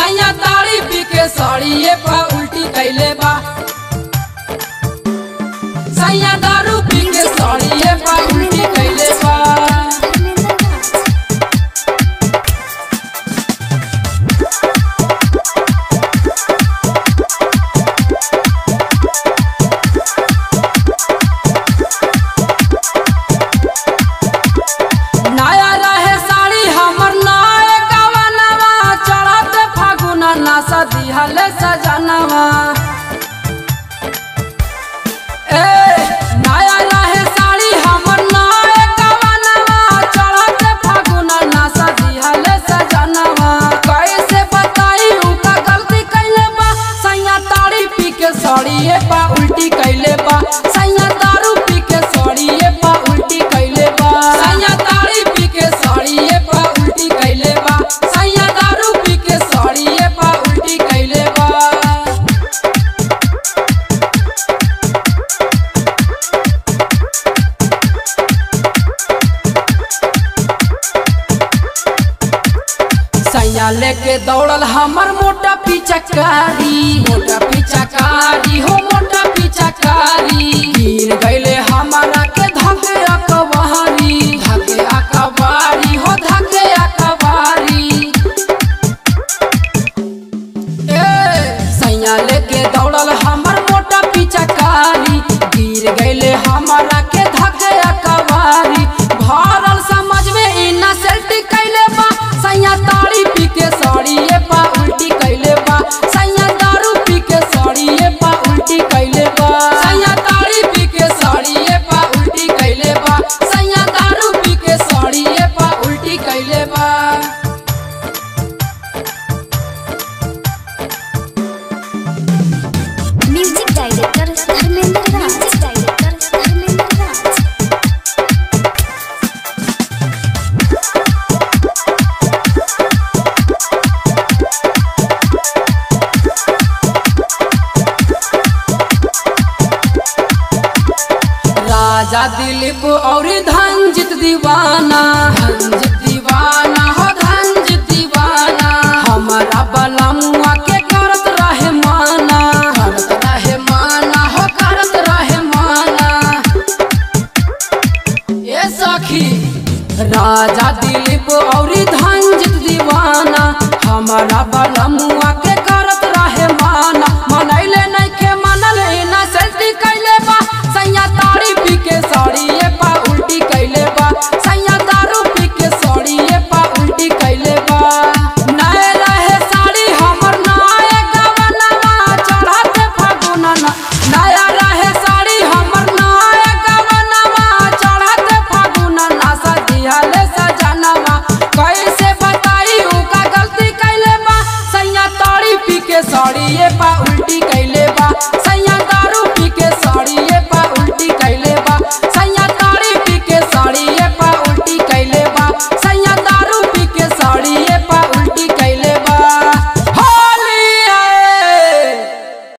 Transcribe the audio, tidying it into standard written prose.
सैया ताड़ी पी के साड़िए पा उल्टी कैले बा। सैया दारू पी के साड़िए पा उल्टी कैले बा। दिहले सजनवा नया रहे साड़ी हमर नए कवनवा चढ़त फागुन नासा दिहले सजनवा। कैसे बताई उका गलती कैले बा। सैया ताड़ी पी के साड़िए पा उल्टी कैले बा। सैया दारू पी के साड़िए पा उल्टी कैले बा। सैया ताड़ी पी के साड़िए पा उल्टी कैले बा। सैया दारू पी के साड़िए पा उल्टी कैले बा। सैया लेके दौड़ल हमर मोटा पिचकारी हो मोटा पिचकारी। गिर गईले हमारा के धके अकबारी हो धके अकबारी। सैया लेके दौड़ल हमर मोटा पिचकारी। गिर गईले हमारा के धके अकबारी। भरल समझ में इना सेल्टी कैले बा। सैया ताड़ी पी के साड़िए पा उल्टी कैले बा। सैया दारू पी के साड़िए पा उल्टी कैले बा। सैया ताड़ी पी के साड़िए पा उल्टी कैले बा। सैया दारू पी के साड़िए पा उल्टी कैले बा। Music director Dharmendra Raj. राजा दिलीप और धनजीत दीवाना हो धनजीत दीवाना। हमारा बलमुआ के करत रहे माना हो करत रहे माना। ये सखी राजा दिलीप और धनजीत दीवाना। हमारा बलमुआ के करत रहे माना। मनैले नइखे मनल इना सेल्टी कैले बा। सैया ताड़ी पी के साड़िए पा उल्टी कैले बा। सैया दारू पी के साड़िए पा उल्टी कैले बा। नए रहे साड़ी हमर नए गवनवा चढ़त फागुन नया रहे साड़ी हमर नए गवनवा चढ़त फागुन नासा दिहले सजनवा। कैसे बताई उका गलती कैले बा। सैया ताड़ी पी के साड़िए पा उल्टी कैले